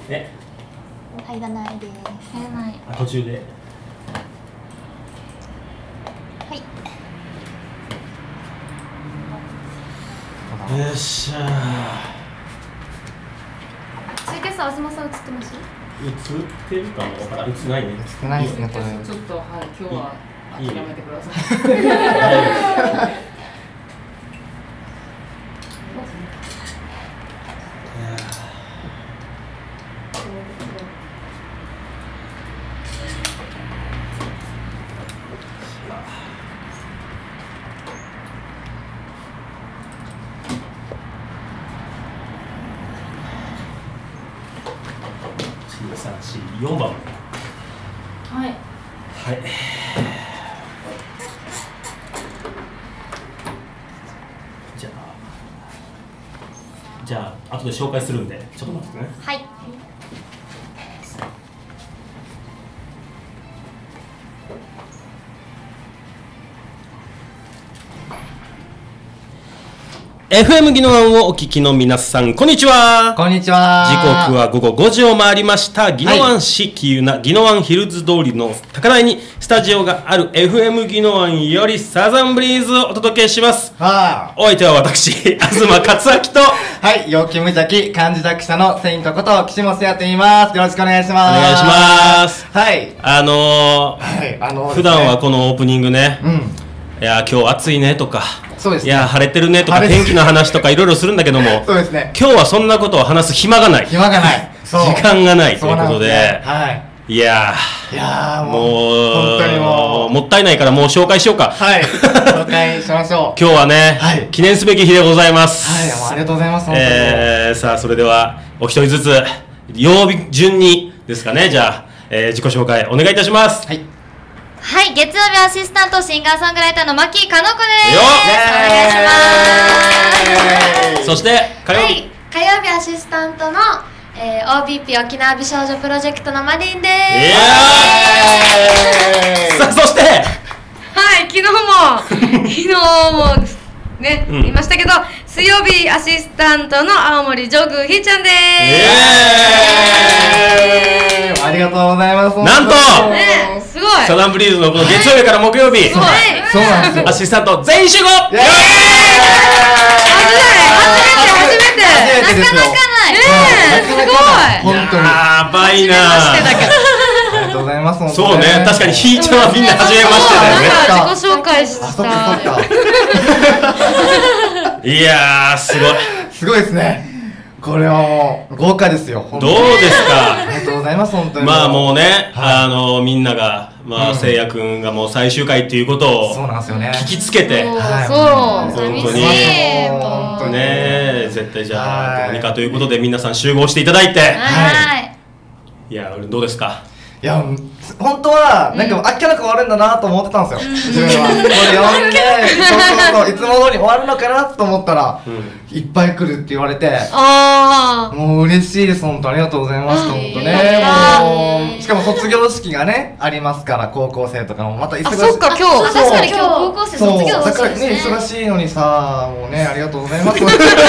ね。 入らないです。 入らない。 あ、途中で。 はい。 よっしゃツイキャス東さん映ってます？ ー。映ってるかも。映ってないね。 少ないですねこれ。 ちょっとはい今日は諦めてください。 4番。 はいはい。じゃあ後で紹介するんでちょっと待ってね。 はい。 FM ギノワンをお聞きの皆さん、こんにちは。 こんにちは。 時刻は午後5時を回りました。ギノワン市喜友名、ギノワンヒルズ通りの高台にスタジオがある FM ギノワンよりサザンブリーズをお届けします。お相手は私、東克明と、 はい、陽気無邪気、漢字作者のセイントこと岸本也と言います。よろしくお願いします。 お願いします。 はい。 普段はこのオープニングね、いや今日暑いねとか、 そうですね、 いや晴れてるねとか天気の話とかいろいろするんだけどもそうですね、 今日はそんなことを話す暇がない、 時間がないということで、いやもう本当にもったいないからもう紹介しようか。 はい、紹介しましょう。 今日はね、記念すべき日でございます。 はい、ありがとうございます。 さあそれではお一人ずつ曜日順にですかね、じゃあ、自己紹介お願いいたします。 はい、月曜日アシスタントシンガーソングライターの牧かのこです。 よっ、 お願いします。 そして火曜日、 火曜日アシスタントの、OBP 沖縄美少女プロジェクトのマディンです。 さあそしてはい、昨日もね、言いましたけど、水曜日アシスタントの青森ジョグひーちゃんです。 ありがとうございます。 なんと、 すごいサザンブリーズのこの月曜日から木曜日、 そうなんですよ、 アシスタント全員集合。 初めてですよ。 すごい、 本当にやばいな。 ありがとうございます。 そうね、確かにひーちゃんはみんな初めましてだよね。 自己紹介した。 いやーすごい、 すごいですね。これはもう豪華ですよ。 どうですか。 ありがとうございます。本当にまあもうね、みんながせいやくんがもう最終回っていうことをそうなんですよね、 聞きつけて、 そう寂しいね、絶対じゃあどうにかということで皆さん集合していただいて、いやどうですか。 いや本当はなんかあっけなく終わるんだなと思ってたんですよ、自分は。これ読んでそういつも通り終わるのかなと思ったら、いっぱい来るって言われて、もう嬉しいです。本当ありがとうございます。本当ね、もうしかも卒業式がねありますから、高校生とかもまた忙しい。 そっか、今日確かに今日高校生卒業だからね、忙しいのにさ、もうね、ありがとうございます。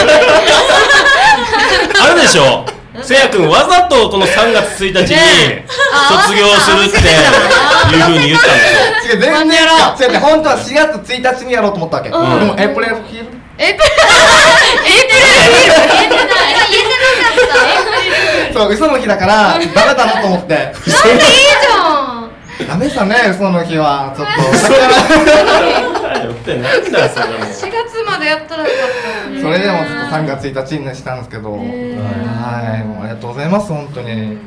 あるでしょ、せいやくんわざとこの3月1日に卒業するっていう風に言ったんでしょ。 違う、全然違う、本当は4月1日にやろうと思ったわけ。でもエイプリルフィール、そう、嘘の日だからダメだなと思って。 なんでいいじゃん。 ダメさね、嘘の日はちょっと。 なんだそれも。 4月までやったらよかったのに。 それでもちょっと3月1日にしたんですけど、はい、もうありがとうございます、本当に。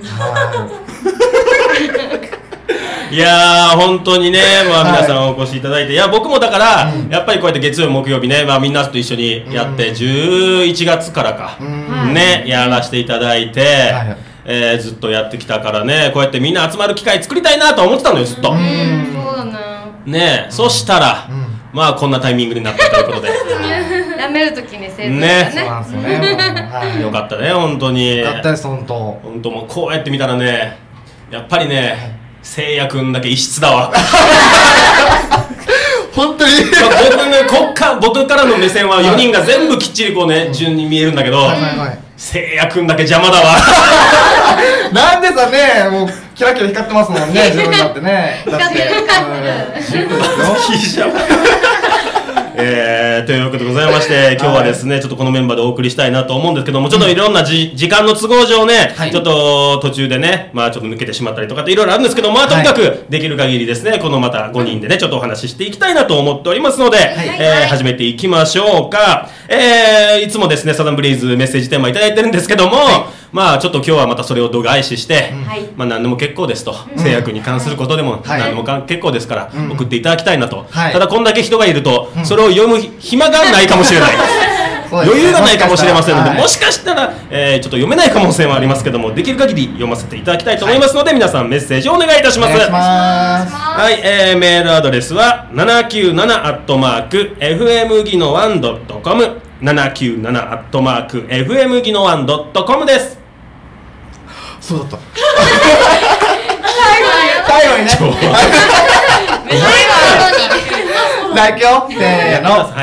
いやー本当にね、まあ皆さんお越しいただいて、いや僕もだからやっぱりこうやって月曜木曜日ね、まあみんなと一緒にやって11月からかねやらせていただいて、ずっとやってきたからね、こうやってみんな集まる機会作りたいなと思ってたのよ、ずっと。 そうだな。 ね、そしたらまあこんなタイミングになったということで。 やめるときに生徒がね。 そうなんですよね。 よかったね、本当に。 よかったです、本当。 本当もうこうやって見たらね、やっぱりね、せいやくんだけ異質だわ。 本当に。 僕からの目線は4人が全部きっちりこうね順に見えるんだけど、 せいやくんだけ邪魔だわ。 なんでさね、もうキラキラ光ってますもんね、自分だってね。だって十分ですよ。 というわけでございまして、今日はですね、ちょっとこのメンバーでお送りしたいなと思うんですけども、ちょっといろんな時間の都合上ね、ちょっと途中でね、まあちょっと抜けてしまったりとかっていろいろあるんですけど、まあとにかくできる限りですね、このまた5人でね、ちょっとお話ししていきたいなと思っておりますので、始めていきましょうか。いつもですね、サザンブリーズメッセージテーマいただいてるんですけども、まあちょっと今日はまたそれを度外視して、まあ何でも結構ですと、製薬に関することでも何でも結構ですから送っていただきたいなと。ただこんだけ人がいるとそれを読む暇がないかもしれない。余裕がないかもしれませんので、もしかしたらちょっと読めない可能性もありますけども、できる限り読ませていただきたいと思いますので、皆さんメッセージをお願いいたします。はい、メールアドレスは797@fmぎの 1.com、 797@fmぎの 1.com です。 そうだった。最後にね。じゃあ、いくよ。せーの。はい、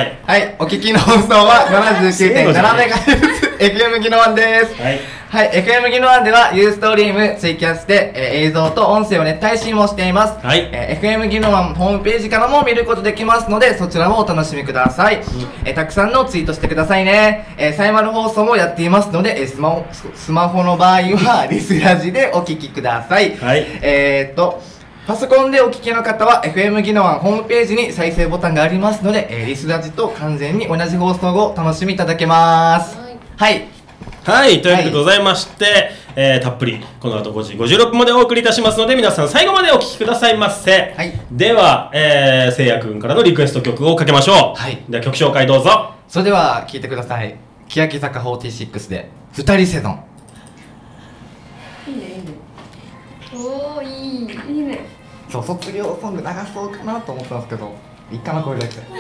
お聞きの放送は 79.7MHz FM ぎの1です。はい、FM ぎの1ではユーストリーム、ツイキャスで映像と音声をネット配信もしています。FM ぎの1ホームページからも見ることできますので、そちらもお楽しみください。たくさんのツイートしてくださいね。サイマル放送もやっていますので、スマホの場合はリスラジでお聞きください。パソコンでお聞きの方は FM ぎの1ホームページに再生ボタンがありますので、リスラジと完全に同じ放送をお楽しみいただけます。はい、というわけでございまして、たっぷりこの後5時56分までお送りいたしますので、皆さん最後までお聴きくださいませ。では、せいやくんからのリクエスト曲をかけましょう。では曲紹介どうぞ。 それでは聴いてください。欅坂46で二人セゾン。 いいね、いいね。 おー、いいね。 そう、卒業ソング流そうかなと思ったんですけど、いいかな、これだけ。そうそう。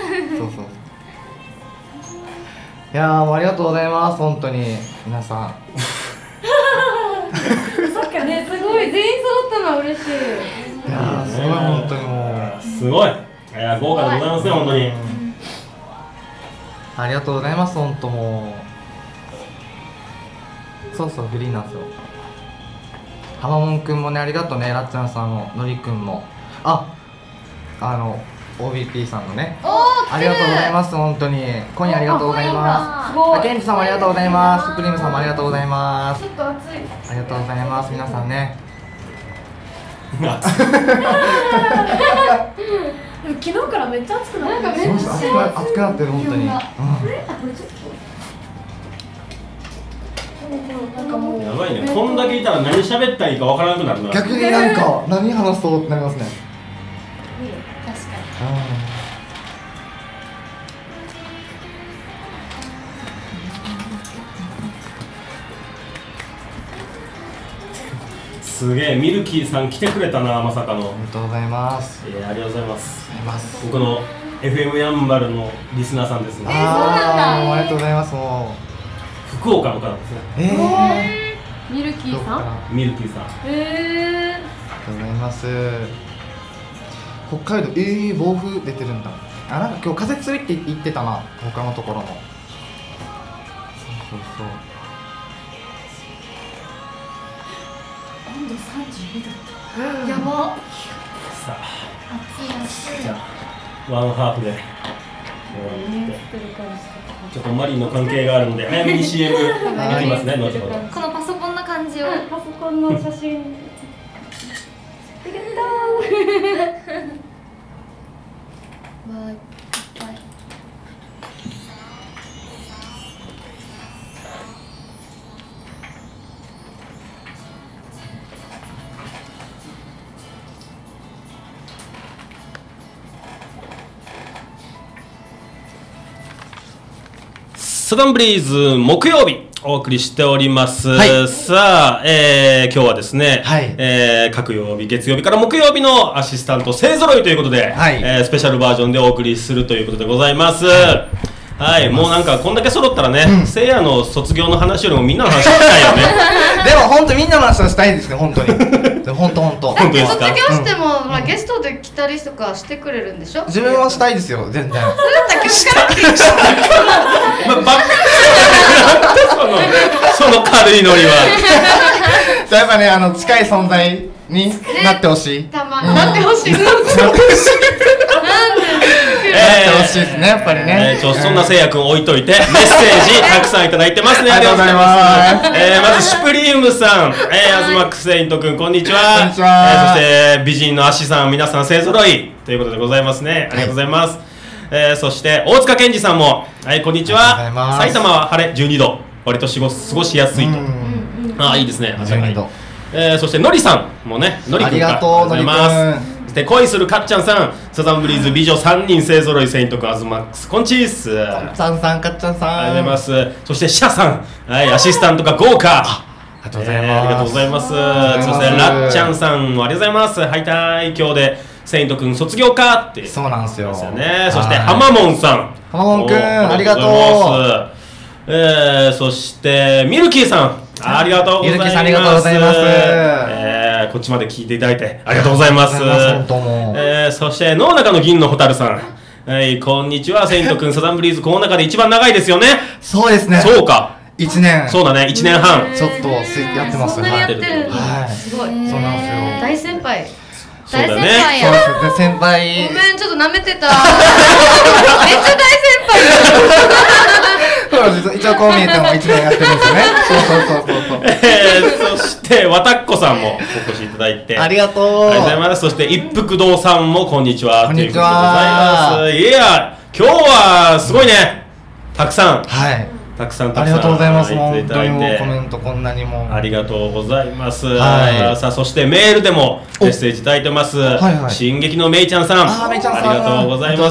いやー、もうありがとうございます、本当に皆さん。 そっかね、すごい全員揃ったのは嬉しい。 いやー、すごい本当にもうすごい。豪華でございますね、本当に。 ありがとうございます、本当もう。そうそう、グリーンなんですよ。はまもんくんもね、ありがとうね。らっちゃんさんも、のりくんも、OBP さんのね、ありがとうございます、本当に。今夜ありがとうございます。ケンジさんもありがとうございます。スプリームさんもありがとうございます。 ちょっと暑い。 ありがとうございます、皆さんね。 昨日からめっちゃ暑くなってる。 暑くなってる、本当に。 やばいね、こんだけいたら何喋ったらいいかわからなくなるな。 逆になんか何話そうってなりますね。 確かすげえ、ミルキーさん来てくれたな、まさかの。 ありがとうございます。 ありがとうございます。僕僕の FM やんばるのリスナーさんですね。 ありがとうございます。もう福岡の方ですね。 ミルキーさん。 ミルキーさん。 ありがとうございます。北海道、暴風出てるんだ。なんか今日風強いって言ってたな、他のところも。そうそう。 温度32度。 やば。 さあ、 暑い暑い。 じゃあワンハーフで。ちょっとマリンの関係があるので早めに CM いきますね。後ほど。 このパソコンの感じを。 パソコンの写真。 わーいっぱい。 サザンブリーズ木曜日お送りしております、さあ、今日はですね、各曜日月曜日から木曜日のアシスタント勢ぞろいということで、スペシャルバージョンでお送りするということでございます。もうなんかこんだけ揃ったらね、せいやの卒業の話よりもみんなの話したいよね。 でも本当みんなの話はしたいですね、本当に。本当ですか？ 卒業しても、ほらゲストで来たりとかしてくれるんでしょ？ 自分はしたいですよ、全然。 それだったら今日から来てまあ、バックその軽いノリは。 やっぱね、近い存在になってほしい。 たまになってほしい。なんで？ なってほしいですね、やっぱりね。 そんなせいやくん置いといて、メッセージたくさんいただいてますね。 ありがとうございます。 まずシュプリームさん、アズマックスセイントくん、こんにちは。 こんにちは。 そして美人のアシさん、皆さん勢ぞろいということでございますね。ありがとうございます。そして大塚健二さんも、はい、こんにちは。埼玉は晴れ12度、割と過ごしやすいと。あ、いいですね。 12度。 そしてのりさんもね、のりくんからありがとうございます。そして恋するかっちゃんさん、サザンブリーズ美女3人勢ぞろいセイントくんアズマックス、こんちーす。 かっちゃんさん、かっちゃんさん。 ありがとうございます。そしてシャさん、はい、アシスタントが豪華。 ありがとうございます。 ありがとうございます。そしてらっちゃんさんもありがとうございます。はいたい、今日でセイントくん卒業かって。 そうなんですよ。 ね。そしてハマモンさん、 ハマモンくん、ありがとう。 そしてミルキーさん、ありがとうございます。ミルキーさん、ありがとうございます。こっちまで聞いていただいてありがとうございます。そして野中の銀の蛍さん、はい、こんにちは。セイントくん、サザンブリーズこの中で一番長いですよね。 そうですね。 そうか。 1年。 そうだね、1年半。 ちょっとやってます。 そんなにやってる。 はい。 すごい。 そうなんですよ。 大先輩。 そうだね。 そうですね、先輩。 ごめん、ちょっと舐めてた。めっちゃ大先輩。 一応こう見えても1年やってるんですよね。 そしてわたっこさんもお越しいただいてありがとう。 ありがとうございます。そして一福堂さんもこんにちは。 こんにちは。 ということでございます。いや、今日はすごいね。たくさん。 はい。 たくさんありがとうございます。 い本当にもうてコメントこんなにもありがとうございます。 はい。 さあ、そしてメールでもメッセージいただいてます。進撃のめいちゃんさん、ありがとうございます。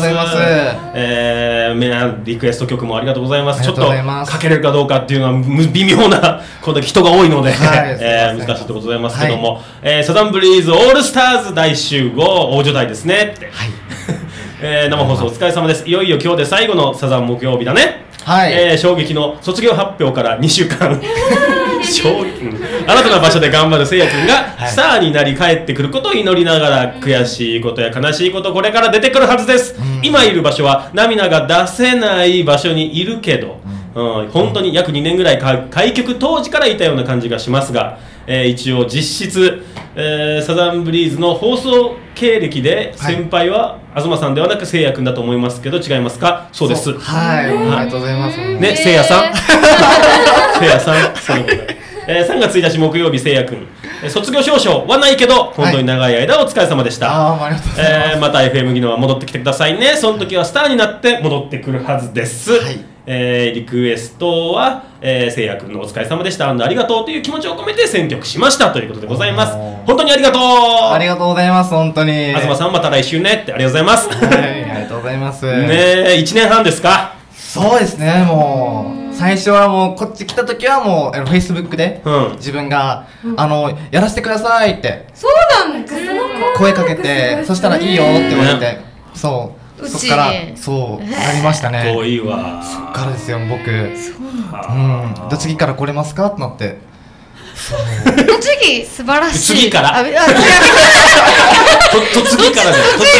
リクエスト曲もありがとうございます。ちょっとかけれるかどうかっていうのは微妙なこんだけ人が多いので難しいところございますけども、サザンブリーズオールスターズ大集合大所帯ですねって。生放送お疲れ様です。いよいよ今日で最後のサザン木曜日だね。はい、衝撃の卒業発表から2週間新たな場所で頑張るせいやくんがスターになり帰ってくることを祈りながら、悔しいことや悲しいことこれから出てくるはずです。今いる場所は涙が出せない場所にいるけど、本当に約2年ぐらい開局当時からいたような感じがしますが、一応実質、サザンブリーズの放送経歴で先輩は東さんではなくせいやくんだと思いますけど、違いますか？そうです。 はい、ありがとうございます。 ね、せいやさんせいやさん、そういうことで3月1日木曜日、せいやくん卒業証書はないけど本当に長い間お疲れ様でした。また FM 技能は戻ってきてくださいね。その時はスターになって戻ってくるはずです。リクエストはせいやくんのお疲れ様でしたありがとうという気持ちを込めて選曲しましたということでございます。本当にありがとう。 ありがとうございます。本当に東さんまた来週ねって。ありがとうございます。 はい、ありがとうございますね。1年半ですか？ そうですね。もう最初はもうこっち来た時はもうFacebook で自分がやらせてくださいってそうなんです声かけて、そしたらいいよって言われて、そうそっからそうなりましたね。 遠いわ。 そっからですよ僕。栃木から来れますかってなって。 栃木素晴らしい。 次から栃木からじゃ栃木から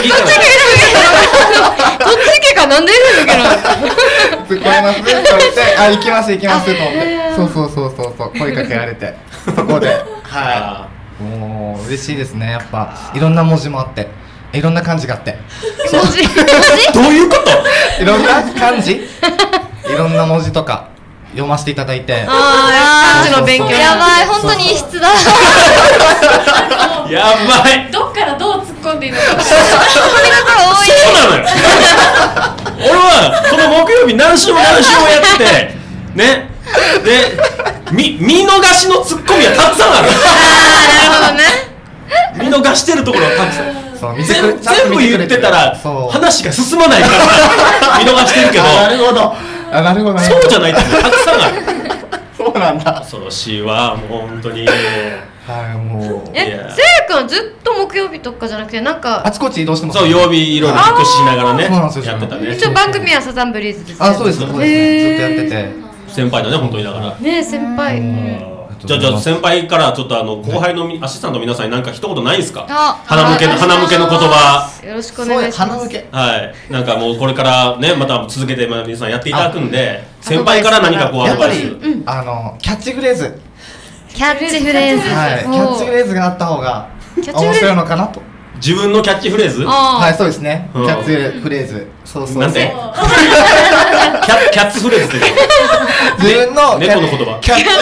栃木かなんでいるんだけど来れますって言われて、あ、行きますと思って、そう声かけられて、そこではい、もう嬉しいですね。やっぱいろんな文字もあっていろんな漢字があって文字どういうこと？ いろんな漢字いろんな文字とか読ませていただいて、 漢字の勉強やばい、本当に異質だやばい。 どっからどう突っ込んでいいのかそうなのよ俺はこの木曜日何週もやってね、で見逃しのツッコミはたくさんある。 なるほどね。 見逃してるところはたくさん。全部言ってたら話が進まないから見逃してるけど。 なるほど。 そうじゃないってたくさんある。 そうなんだ。 恐ろしいわ、もう本当に。 はい、もう。 せいやくんはずっと木曜日とかじゃなくてなんかあちこち移動してます。 そう、曜日いろいろ引っ越ししながらねやってたね。 一応番組はサザンブリーズです。 あ、そうです。ずっとやってて。 先輩だね、本当にだから。 ね、先輩。 じゃあ先輩からちょっと後輩のアシスタントの皆さんに何か一言ないですか？ あ花向けの言葉。 よろしくお願いします。 花向け。 はい。なんかもうこれからね、また続けて皆さんやっていただくんで、先輩から何かこうアドバイス。 やっぱりキャッチフレーズ。 キャッチフレーズ。 はい。キャッチフレーズがあった方が面白いのかなと。 自分のキャッチフレーズ？ はい、そうですね。キャッチフレーズ。そうそう。 なんで？キャッツフレーズって。 自分の猫の言葉。 キャッチ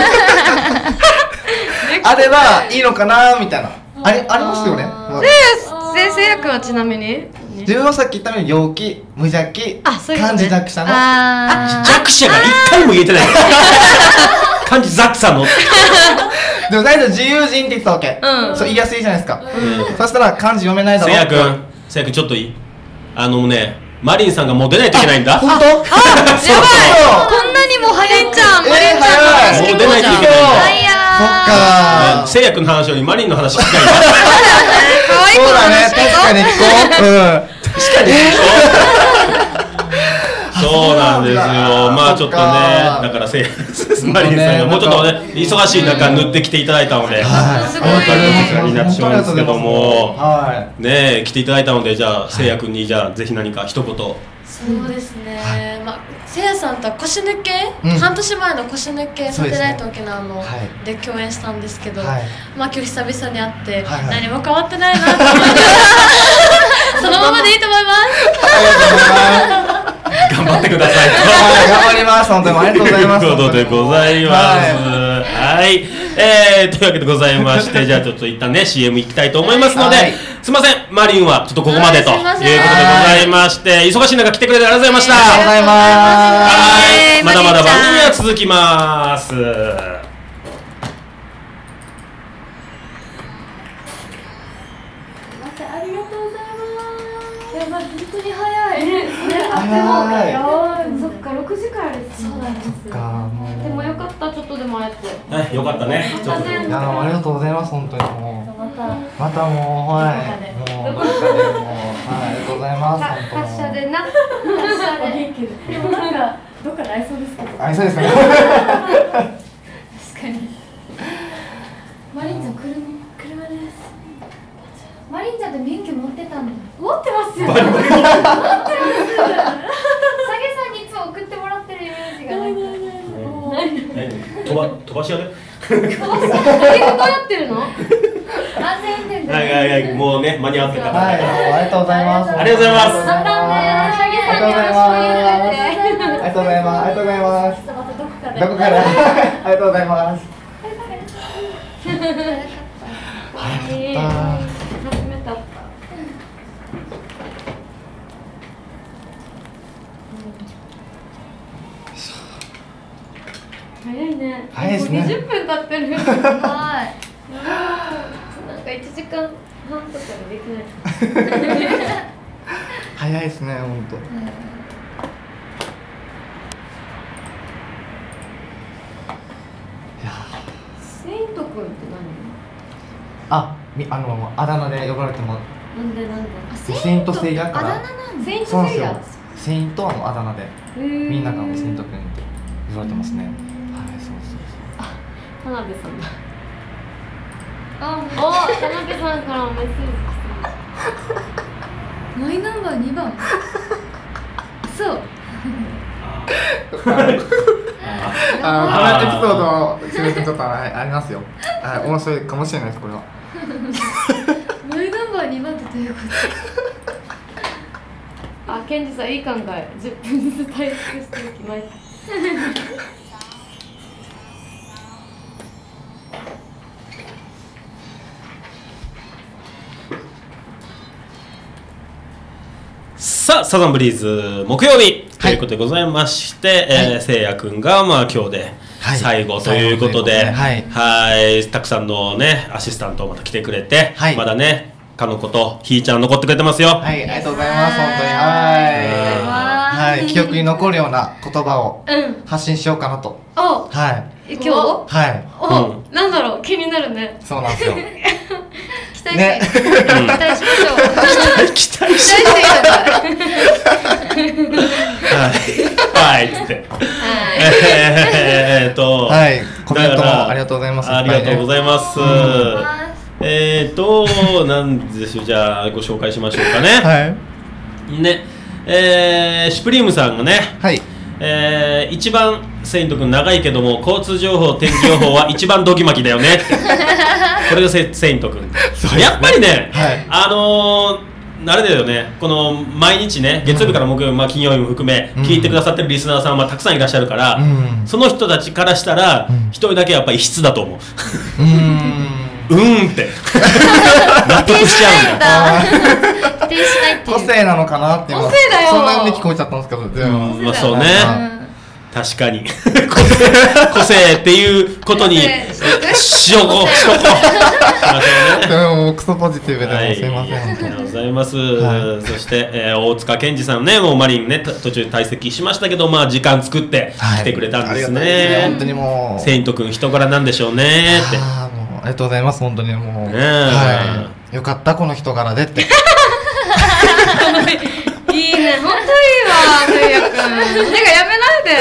あればいいのかなみたいな。ありますよね。 先生役はちなみに自分はさっき言ったように陽気、無邪気、 そういうことね漢字弱者の。 弱者が一回も言えてないから。漢字弱者の。 でも大体自由人って言ったわけ。そう言いやすいじゃないですか。そしたら漢字読めないだろ。 せいやくんちょっといい？マリンさんがもう出ないといけないんだ。 本当？ やばい。こんなにもマリンちゃん、マリンちゃんの話もう出ないといけない。 そっか。 せいやくんの話よりマリンの話聞きたい。 可愛い子のそうだね。 話確かに聞こう。 確かに。そうなんですよ。まあちょっとね、だからマリンさんがもうちょっとね忙しい中塗ってきていただいたので、 すごいこちらになってしまうんですけども、 はね来ていただいたので、じゃあせいやくんにじゃあぜひ何か一言。 そうですね、せいやさんとは腰抜け、 うん半年前の腰抜けサテライト沖縄のはいで共演したんですけど、 はい今日久々に会ってはいはい何も変わってないなって思ってそのままでいいと思います。 頑張ってください。 はい、頑張ります。本当にありがとうございます。 ということでございます。はい。というわけでございまして、じゃあちょっと一旦ね CM 行きたいと思いますので、 はいすみません、マリンはちょっとここまでということでごすいませんざいまして、忙しい中来てくれてありがとうございました。 ありがとうございます。 はい、まだまだ番組は続きます。 ありがとうございます。やばい、本当に早い。 はいそっか、6時からです。そうなんです。 かもうでもよかった、ちょっとでも会えて。 はい、よかったね。ちょっといやありがとうございます本当にもうまたもうはいもうどっかでもうはいありがとうございます本当発車でな。 元気で。でもなんかどっかで会いそうですけど。 あそうですね確かに。マリンちゃん車です。マリンちゃんって免許持ってたの？持ってますよ。持ってます。サゲさんにいつも送ってもらってるイメージがなんか。 飛ばし屋で。 どうやってるの？ 安全運転で。 はい、もうね、間に合ってた。 はいありがとうございますありがとうございますまたね。サゲさんによろしくお願いします。 ありがとうございますありがとうございますまたどこかで。 どこからありがとうございます初めて会った。早いね。 早いですねもう20分経ってる。 はい。 なんか1時間半とかでできない。 早いですね本当セイント君ってあだ名で呼ばれても何？なんで？ セイントセイヤからあだ名なんだ。 セインそうなんですよトセイヤ。 セイントあだ名でみんながセイント君って言われてますねはいそう田辺さんだ。田辺さんからもメッセージマイナンバー2番。そう。 このエピソードすみませんちょっとありますよ面白いかもしれないですこれはマイナンバー2番ってどういうこと？ ケンジさんいい考え。10分ずつ退出していきます。 さあ、サザンブリーズ木曜日ということでございまして、せいやくんが今日で最後ということで、はいたくさんのねアシスタントまた来てくれて、まだねかのことひーちゃん残ってくれてますよ。 はい、ありがとうございます本当にはい記憶に残るような言葉を発信しようかなと。はい今日？ はい。 なんだろう気になるね。 そうなんですよ。 期待して、期待しましょう。 期待してはい、つって。 はい、コメントもありがとうございます。 ありがとうございます。なんでしょう、じゃあご紹介しましょうかね。 はい。 ね、シュプリームさんがね、 はい。 一番セイント君長いけども交通情報天気予報は一番ドギマギだよねってこれがセイント君、やっぱりね、はい、あれだよね、この毎日ね月曜日から木曜日、金曜日も含め聞いてくださってるリスナーさんはたくさんいらっしゃるから、その人たちからしたら一人だけやっぱり異質だと思う。って納得しちゃうんだ。 否定しないっていう個性なのかなっていう、 個性だよ、 そんな風に聞こえちゃったんですけど、 まあそうね、確かに個性っていうことにしとこう。 でもクソポジティブで、すいません。 ありがとうございます。そして大塚健二さんね、もうマリンね途中退席しましたけど、まあ時間作って来てくれたんですね。 本当にもうセイント君人柄なんでしょうねって。 ありがとうございます。本当にもう、はい、よかったこの人柄でって。 いいね、本当いいわ、せいやくん。なんかやめないで。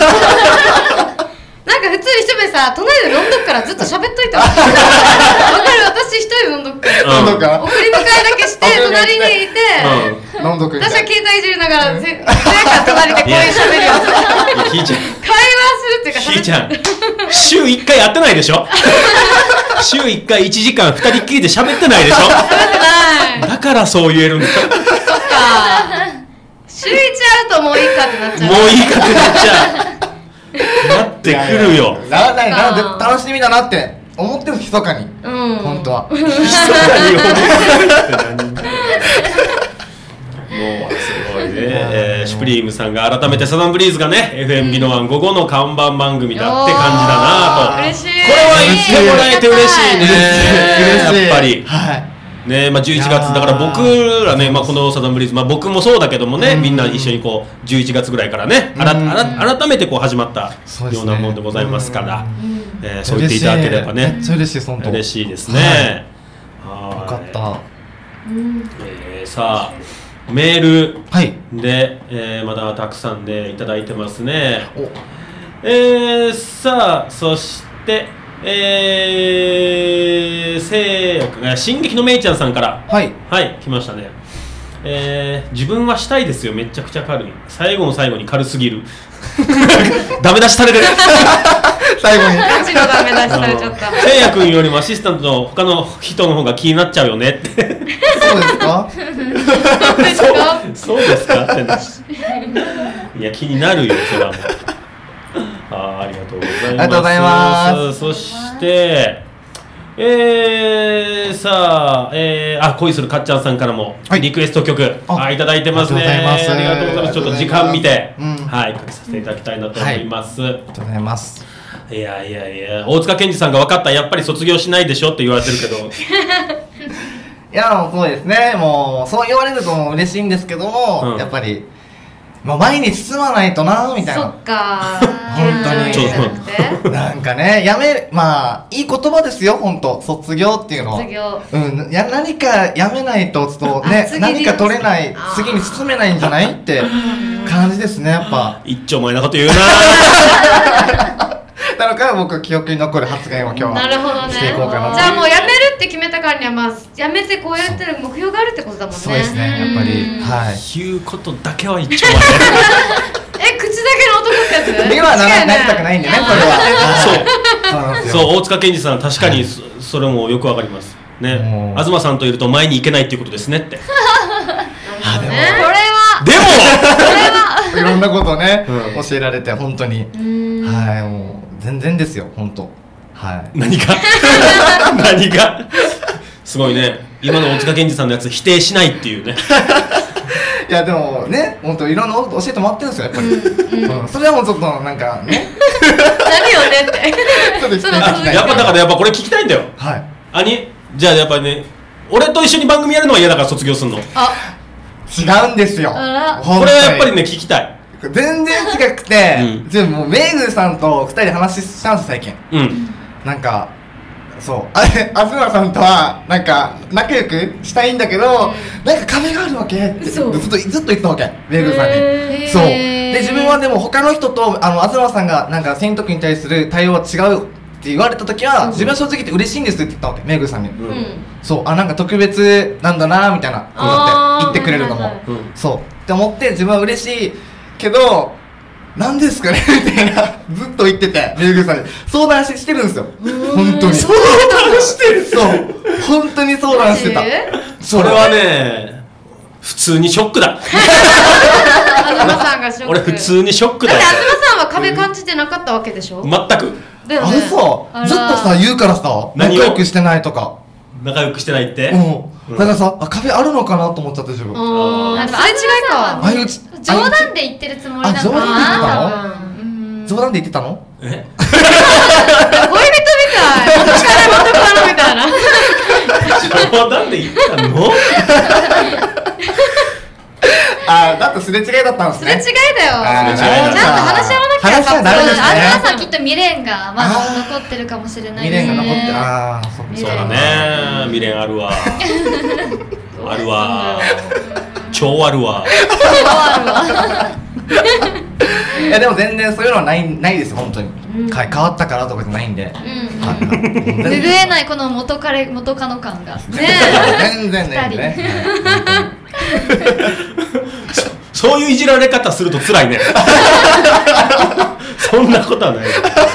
なんか普通に一目さ、隣で飲んどくからずっと喋っといたわ。わかる、私一人飲んどくから。 飲んどくから。 送り迎えだけして隣にいて、 飲んどく。 私は携帯いじりながら、せいやくん隣でこういう喋りを。 ひーちゃん。 会話するっていうか。 ひーちゃん。週1回やってないでしょ。週1回1時間2人っきりで喋ってないでしょ。 喋ってない。 だからそう言えるんだ。 そっか。週1会うともういいかってなっちゃう。 もういいかってなっちゃう。なってくるよ。 なので楽しみだなって思ってる密かに。本当は。密かに思ってるって何？ もうすごいね。シュプリームさんが改めてサザンブリーズがね FM 美濃湾午後の看板番組だって感じだなと。 嬉しい。 これは言ってもらえて嬉しいね。やっぱり。 はい。 ね、まあ11月だから僕らね、まあこのサザンブリーズ、まあ僕もそうだけどもね、みんな一緒にこう11月ぐらいからね、改めてこう始まったようなもんでございますから、そう言っていただければね、 めっちゃ嬉しい、本当。 嬉しいですね。 よかった。 さあメールでまだたくさんでいただいてますね。さあそしてせいやくん、進撃のめいちゃんさんからはい来ましたね。自分はしたいですよ、めちゃくちゃ軽い、最後の最後に軽すぎるダメ出しされる最後にガチのダメ出しされちゃった。 せいやくんよりもアシスタントの他の人の方が気になっちゃうよねってそうですかそうですかっていや気になるよ、それはもうありがとうございます。ありがとうございます。 そしてさあ恋するかっちゃんさんからもリクエスト曲いただいてますね。ありがとうございます。ちょっと時間見てかけさせていただきたいなと思います。ありがとうございます。 いや大塚健二さんが分かった、やっぱり卒業しないでしょって言われてるけどいやもうそうですね、もうそう言われると嬉しいんですけども、やっぱり前に進まないとなみたいな。 そっか本当になんかね、まあいい言葉ですよ、本当卒業っていうのは。卒業、何かやめないとちょっとね、何か取れない、次に進めないんじゃないって感じですね、やっぱ。 一丁前なこと言うななのから僕記憶に残る発言を今日はしていこうかな。 じゃあもうやめるって決めたからにはまあやめてこうやってる目標があるってことだもんね。 そうですね、やっぱり言うことだけは一丁前口だけの男ってやつにはなりたくないんでね、これは。そう大塚健二さん、確かにそれもよくわかりますね。東さんといると前に行けないっていうことですねっていろんなことをね教えられて本当にもう全然ですよ、本当。 何がすごいね、今の大塚健二さんのやつ否定しないっていうねいやでもね、本当いろんなこと教えてもらってるんですよ、やっぱり。それはもうちょっとなんかね何よねってやっぱだからこれ聞きたいんだよ。兄、じゃあやっぱりね、俺と一緒に番組やるのは嫌だから卒業すんの？ 違うんですよ、これはやっぱりね聞きたい。 全然違くて、もうメイグさんと2人で話したんです最近。なんかそう東さんとはなんか仲良くしたいんだけど、なんか壁があるわけってずっと言ってたわけ、メイグさんに。そうでで自分はでも他の人と東さんがなんか選択に対する対応は違うって言われた時は、自分は正直言って嬉しいんですって言ったわけ、めぐさんに。そう、なんか特別なんだなみたいなこうやって言ってくれるのも、そうって思って自分は嬉しいけど、なんですかねみたいなずっと言ってて、めぐさんに相談してるんですよ。本当に相談してる。そう本当に相談してた。 それはね、普通にショックだ。 東さんがショック。 俺普通にショックだよ。 だって東さんは壁感じてなかったわけでしょ。 全く。 だよね。 そうずっとさ言うからさ、仲良くしてないとか。 仲良くしてないって。 だからさ、壁あるのかなと思っちゃった自分。 あれ違いか。 冗談で言ってるつもりなのかな。 冗談で言ってたの？冗談で言ってたの？ 恋人みたい。元カノみたいな。 冗談で言ってたの？ だってすれ違いだったんですね。 すれ違いだよ。ちゃんと話し合わなきゃ。 話し合わなきゃ。 東さんきっと未練がまだ残ってるかもしれない。 未練が残って、 そうだね。未練あるわ。あるわ。超あるわ。 いやでも全然そういうのはないです本当に。変わったからとかじゃないんで。 拭えないこの元カノ感が。 全然ね。 そういういじられ方すると辛いね。そんなことはない。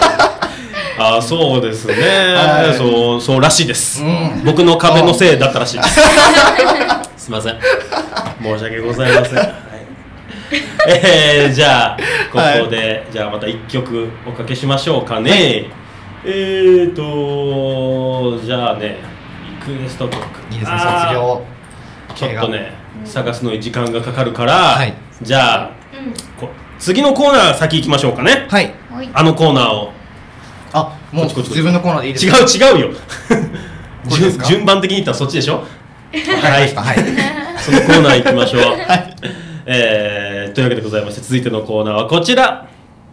そうですね。そうらしいです。僕の壁のせいだったらしいです。すみません。申し訳ございません。じゃあここでじゃあまた一曲おかけしましょうかね。じゃあね、リクエスト曲。 いいですね、卒業。 ちょっとね、探すのに時間がかかるから、じゃあ次のコーナー先行きましょうかね。 はい。 あのコーナーを。 もう自分のコーナーでいいですか？ 違うよ。順番的に言ったらそっちでしょ。はい。そのコーナー行きましょう。というわけでございまして、続いてのコーナーはこちら。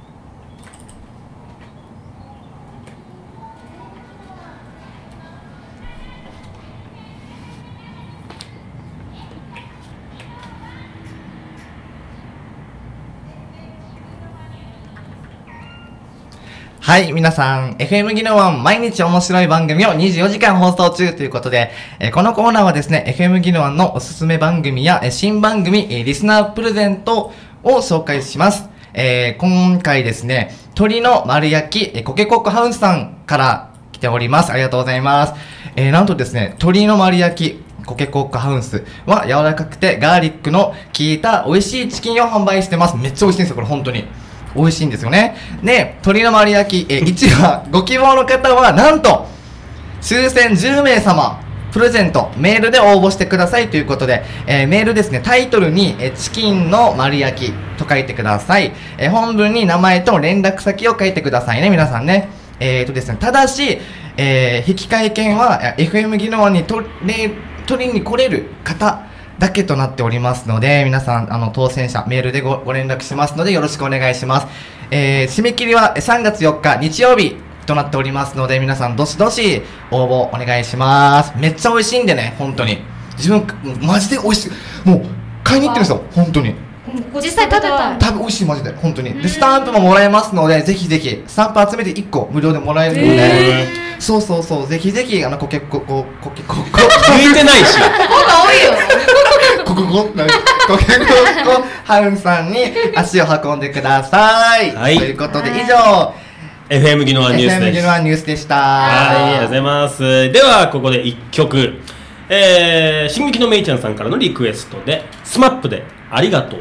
はい、皆さん、FM 技能は毎日面白い番組を24時間放送中ということで、このコーナーはですね、FM 技能のおすすめ番組や新番組、リスナープレゼントを紹介します。今回ですね、鶏の丸焼き、コケコックハウスさんから来ております。ありがとうございます。なんとですね、鶏の丸焼き、コケコックハウスは柔らかくてガーリックの効いた美味しいチキンを販売してます。めっちゃ美味しいんですよ、これ本当に。美味しいんですよね。で、鶏の丸焼き、1話ご希望の方はなんと抽選10名様プレゼントメールで応募してくださいということで、メールですね、タイトルに、チキンの丸焼きと書いてください。本文に名前と連絡先を書いてくださいね、皆さんね。ですね、ただし、引換券は FM 技能に取りに来れる方だけとなっておりますので、皆さん当選者メールでご連絡しますのでよろしくお願いします。締め切りは3月4日日曜日となっておりますので、皆さんどしどし応募お願いします。めっちゃ美味しいんでね、本当に自分マジで美味しい。もう買いに行ってるんですよ、本当に。 実際食べた？ 多分美味しい、マジで本当に。でスタンプももらえますので、ぜひぜひスタンプ集めて1個無料でもらえるので、そうそうそう、ぜひぜひコケココ言えてないし。 多いよ。 コケコハウンさんに足を運んでください。ということで以上。 FM 技能はニュースです。 FM 技能はニュースでした。 はい、ありがとうございます。ではここで1曲、進撃のめいちゃんさんからのリクエストで SMAP でありがとう。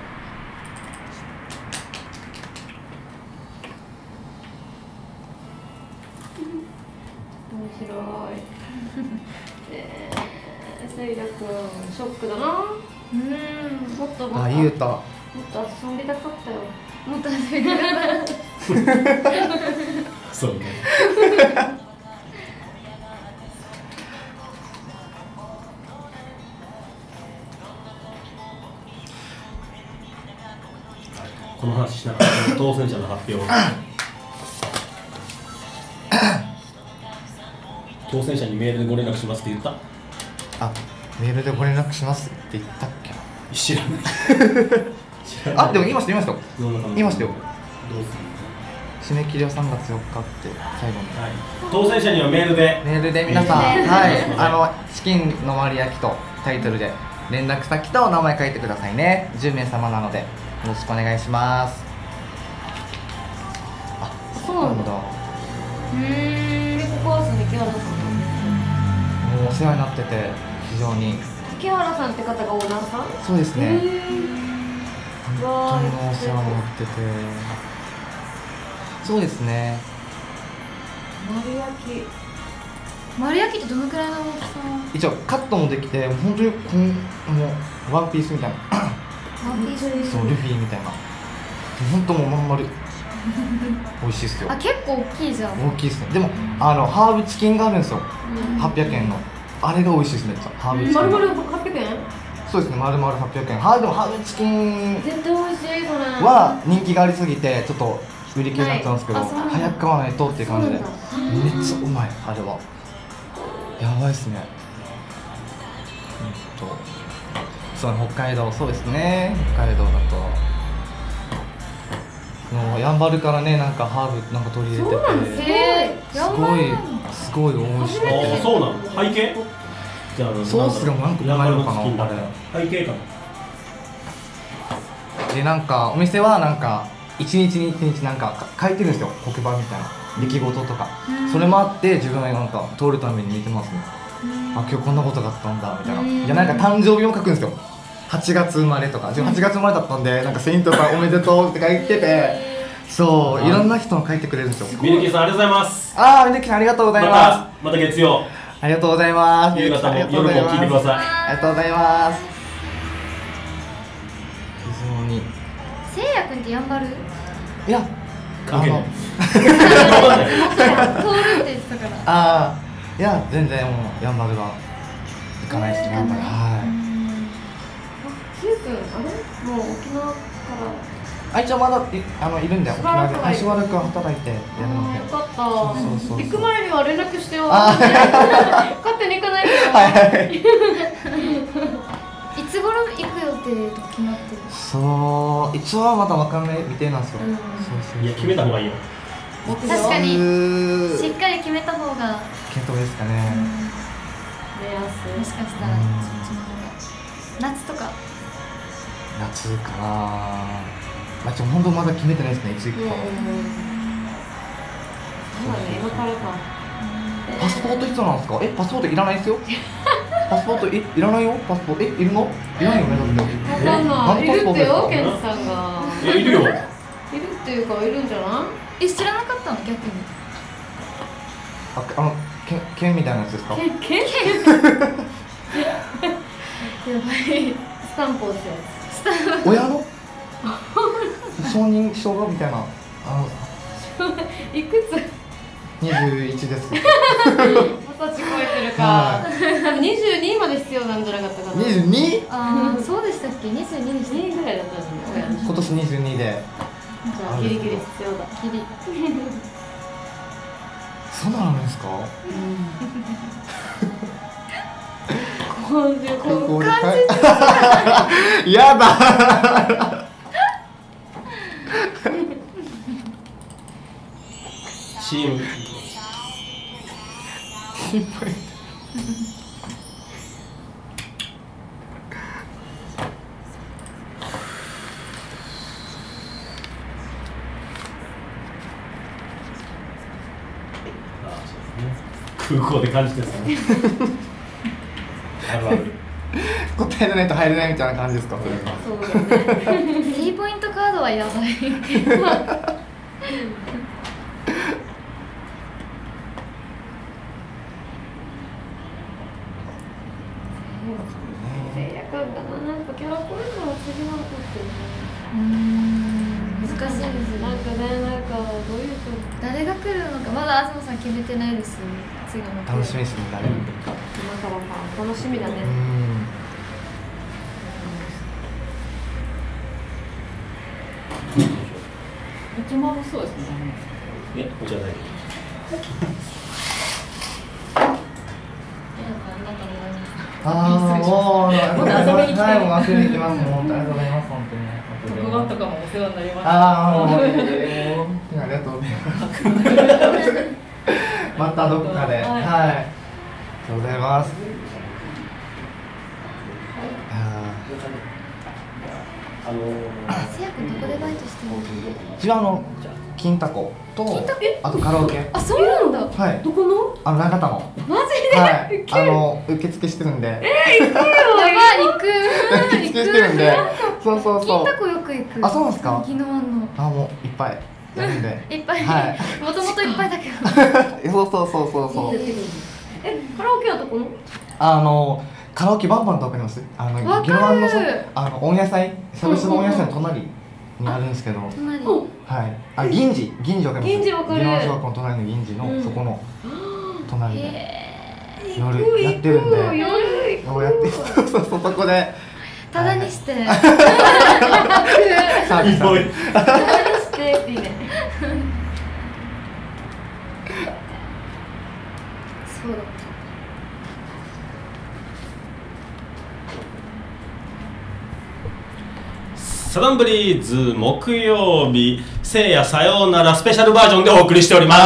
セイラ君ショックだな。もっとゆうたもっと遊びたかったよ。もっと遊びたかった。 そうね。この話しながら当選者の発表。当選者にメールでご連絡しますって言った？ メールでご連絡しますって言ったっけ？ 知らない。 あ、でも言いましたよ。言いましたよ。 どうする？ 締め切りは3月4日って最後に。 当選者にはメールで皆さん、はい、チキンの丸焼きとタイトルで連絡先と名前書いてくださいね。10名様なのでよろしくお願いします。あ、そうなんだ。 ここは竹原さん。 もうお世話になってて非常に。 竹原さんって方がオーナーさん？ そうですね。本当にお世話になってて。そうですね。 丸焼きってどのくらいの大きさ？ 一応カットもできて、本当にもうワンピースみたいな。 ワンピースです。 そう、ルフィみたいな。本当もうまん丸。美味しいですよ。 あ、結構大きいじゃん。 大きいですね。でもハーブチキンがあるんですよ。800円の。あれが美味しいですね。ハーブチキン。 丸々800円？ そうですね。丸々800円。でもハーブチキン絶対美味しいそれ。 は人気がありすぎてちょっと売り切れになったんですけど、早く買わないとっていう感じで。めっちゃうまいあれは。やばいですね。そう、北海道、そうですね。北海道だと。やんばるからね、なんかハーブなんか取り入れてて、すごい美味しい。 あ、そうなの？背景？じゃあソースが何個もないのかな、あれ。 背景かな。 で、なんかお店はなんか一日に一日なんか書いてるんですよ、黒板みたいな出来事とか。それもあって自分がなんか通るために見てますね。あ、今日こんなことがあったんだみたいな。じゃなんか誕生日も書くんですよ。8月生まれとか、自分8月生まれだったんで、なんかセイントさんおめでとうって書いてて、そう、いろんな人も書いてくれるんですよ。 ミルキーさんありがとうございます。 あー、ミルキーさんありがとうございます。 また月曜。 ありがとうございます。 夕方も夜も聞いてください。 ありがとうございます。非常に。 せいやくんってやんばる？ いや、 関係ない。 通るって言ってたから。 ああ、いや全然もうやんばるは行かないですね。やんばる、はい。 しゅうくん、あれ？もう沖縄から。 あ、一応まだいるんだよ。沖縄でしばらく働いてやるので。 よかった。 そう。 行く前には連絡してよ。 あ勝手に行かないでよ。 はい。 いつ頃行く予定と決まってる？ そう、一応はまだわかんないみたいなんですよ。 いや、決めた方がいいよ。 確かにしっかり決めた方が。 決めた方がいいですかね。 もしかしたらそっちの方が。夏とか。 夏かな。まあ、ちょ本当まだ決めてないですね。いつ行くか。 そうだね、今からか。 パスポート必要なんですか？パスポートいらないですよ。パスポートいらないよ。パスポートいるの？いらないよねだって。 わかんない。いるってよ、ケンジさんが。 いるよ。 いるっていうかいるんじゃない？ 知らなかったの逆に。 剣みたいなやつですか？ 剣？やばい。スタンプ押すやつ。 親の承認証がみたいな。 いくつ ？21です。 20歳超えてるか。22まで必要なんじゃなかったかな。 22？ ああ、そうでしたっけ？22でした 2ぐらいだったんじゃない？ 今年22で。 じゃあギリギリ必要だ。ギリ。 そんなのあるんですか？ こういう感じ。 やだ。 チーム。 心配。 空港で感じてるんですね。あるある。 答えらないと入れないみたいな感じですか？ そうだね。 T ポイントカードはやばい。 せいやくんかな、なんかキャラコンの次の子って難しいですね。 なんかね、なんかどういう子誰が来るのかまだ東さん決めてないです。次の楽しみですね。誰が来るか。 今からか楽しみだね。お茶もそうですね。 お茶だけ。 もう遊びに来て。はい、もう遊びに来ます。もうありがとうございます。本当に。 この後とかもお世話になりました。 ありがとうございます。またどこかで、はい、ありがとうございます。 せやくんどこでバイトしてるの？ 自分金タコとあとカラオケ。 あ、そうなんだ。 はい。 どこの？ 長田の。 マジで？ はい。受付してるんで。 行くよ。やばい、行く。 受付してるんで。そうそうそう。 金タコよく行く。 あ、そうなんですか。 昨日の。 もういっぱいやるんで。 いっぱい。 はい。 もともといっぱいだけど。 そう。 カラオケはどこの？ カラオケバンバンとわかります？ギロワンの温野菜、しゃぶしゃぶ温野菜の隣にあるんですけど。 隣。 はい。銀次わかります？ 銀次わかる。 ギロワン小学校の隣の銀次のそこの隣で夜やってるんで。夜やってそうそこで。 ただにして。 サービス。 ただにしてっていいね。そうだった。 サザンブリーズ木曜日せいやさようならスペシャルバージョンでお送りしております。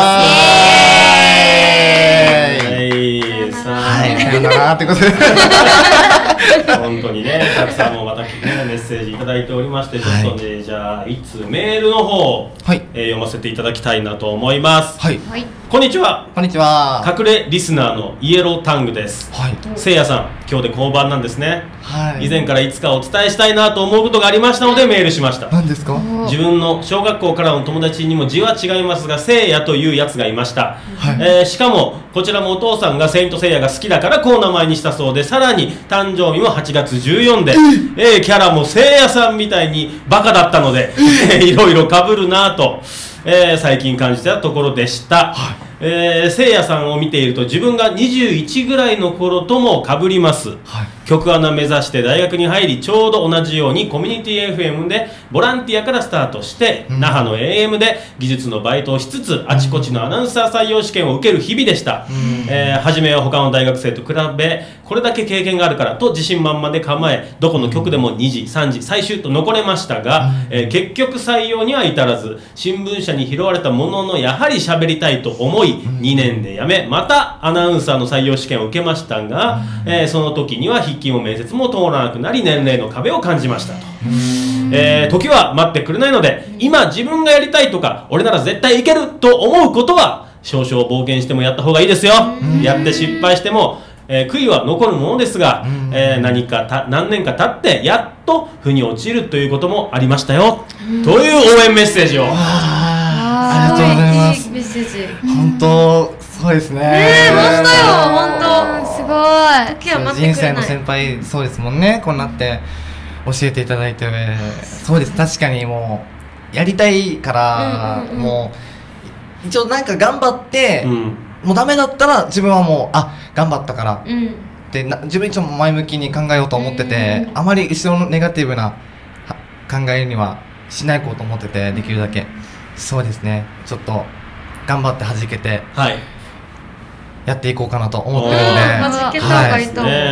はい、さようならってことで本当にね、たくさんもまた、ね、メッセージいただいておりまして、ちょっとね、じゃあいつメールの方、読ませていただきたいなと思います。こんにちは。 こんにちは。 隠れリスナーのイエロータングです。せいやさん、今日で降板なんですね。以前からいつかお伝えしたいなと思うことがありましたのでメールしました。 何ですか？ 自分の小学校からの友達にも字は違いますが、せいやというやつがいました。しかもこちらもお父さんがセイントセイヤが好きだからこう名前にしたそうで、さらに誕生日も8月14で、キャラもせいやさんみたいにバカだったのでいろいろ被るなぁと、最近感じたところでした。せいやさんを見ていると自分が21ぐらいの頃とも被ります。局アナ目指して大学に入り、ちょうど同じようにコミュニティ FM でボランティアからスタートして、那覇の AM で技術のバイトをしつつ、あちこちのアナウンサー採用試験を受ける日々でした。初めは他の大学生と比べ、これだけ経験があるからと自信満々で構え、どこの局でも2時3時最終と残れましたが、結局採用には至らず、新聞社に拾われたもののやはり喋りたいと思い、2年で辞め、またアナウンサーの採用試験を受けましたが、その時には筆記も面接も通らなくなり、年齢の壁を感じましたと。時は待ってくれないので、今自分がやりたいとか俺なら絶対いけると思うことは少々冒険してもやった方がいいですよ。やって失敗しても、悔いは残るものですが、何年か経ってやっと腑に落ちるということもありましたよ、という応援メッセージを。 ありがとうございます。 メッセージ。 本当そうですね。 本当よ、本当。すごい。 人生の先輩そうですもんね。こうなって教えていただいて、そうです。確かにもうやりたいからもう一応なんか頑張って、もうダメだったら自分はもう頑張ったからって自分一応前向きに考えようと思ってて、あまり後ろのネガティブな考えにはしないこうと思ってて、できるだけ。そうですね、ちょっと頑張って弾けてやっていこうかなと思ってるんで、 弾けた方がいいと思う。 はい、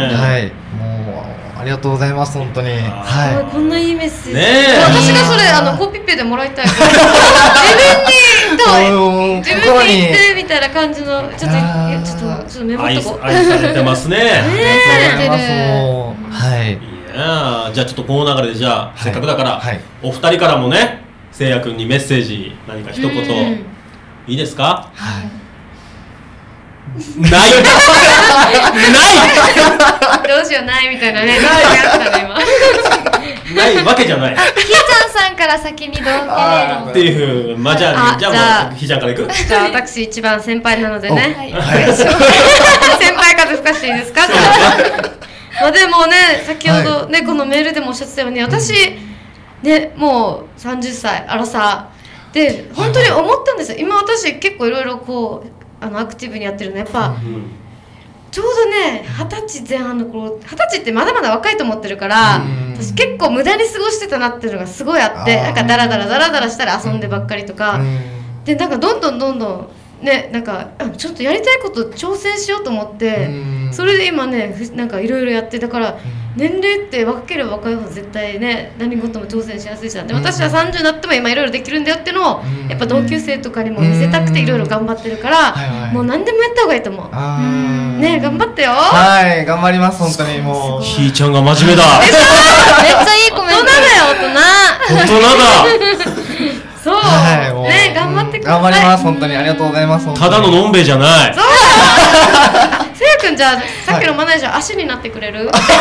もうありがとうございます、本当に。 はい、こんないいメッセージ。私がそれコピペでもらいたい。自分に言ってみたいな感じの、ちょっとメモっとこう。 愛されてますね。 ありがとうございます。はい。 じゃあちょっとこの流れで、じゃあせっかくだからお二人からもね、せいやくんにメッセージ何か一言いいですか？ないないどうしよう、ないみたいなね。 ないわけじゃない。 ひーちゃんさんから先にどうぞっていう。じゃあもうひーちゃんからいく？ じゃあ私一番先輩なのでね。先輩数ふかしていいですか？まあでもね、先ほどねこのメールでもおっしゃってたように、私ね、もう30歳アラサーで本当に思ったんですよ。今私結構いろいろこうアクティブにやってるのやっぱ、ちょうどね20歳前半の頃、20歳ってまだまだ若いと思ってるから、私結構無駄に過ごしてたなっていうのがすごいあって、なんかダラダラしたら遊んでばっかりとかで、なんかどんどんねなんかちょっとやりたいこと挑戦しようと思って、それで今ねなんかいろいろやってだから年齢って若ければ若いほど絶対ね何事も挑戦しやすいじゃん。で私は30になっても今いろいろできるんだよっていうのをやっぱ同級生とかにも見せたくていろいろ頑張ってるからもう何でもやった方がいいと思う。ね頑張ってよ。 はい頑張ります本当にもう。 ひーちゃんが真面目だ。 めっちゃいいコメント。 大人だよ大人だ。 そう、ね頑張ってください。 頑張ります本当にありがとうございます。 ただののんべえじゃない。 せいやくんじゃあさっきのマネージャー足になってくれる？飲みに行く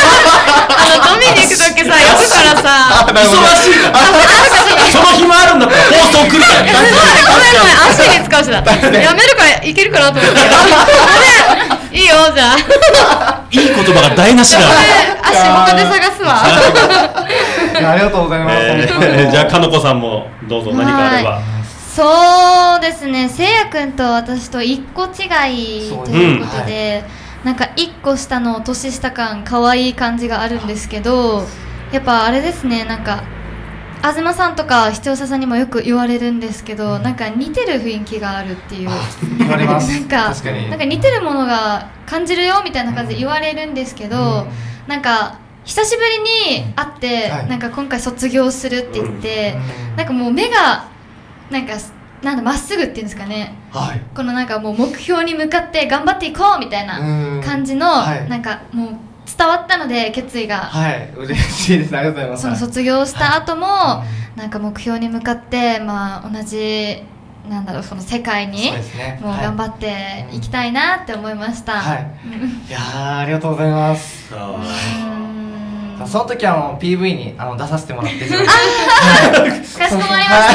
ときさ呼ぶからさ。 忙しいから。その暇あるんだったら放送来るから。 ごめん足に使うしだ。やめるからいけるかなと思って。いいよじゃあ。 いい言葉が台無しだ。 足他で探すわ。 ありがとうございます。 じゃあかのこさんもどうぞ何かあれば。 そうですね、せいやくんと私と1個違いということで、なんか1個下の年下感可愛い感じがあるんですけど、やっぱあれですね、なんか東さんとか視聴者さんにもよく言われるんですけど、なんか似てる雰囲気があるっていう。 言われます。 なんか似てるものが感じるよみたいな感じで言われるんですけど、なんか久しぶりに会って、なんか今回卒業するって言って、なんかもう目がなんかまっすぐっていうんですかね、このなんかもう目標に向かって頑張っていこうみたいな感じの、なんかもう伝わったので決意が。 嬉しいです。ありがとうございます。 その卒業した後も、なんか目標に向かってまあ同じなんだろうその世界にもう頑張っていきたいなって思いました。 いやありがとうございます。その時はPV に出させてもらって。かしこまりました。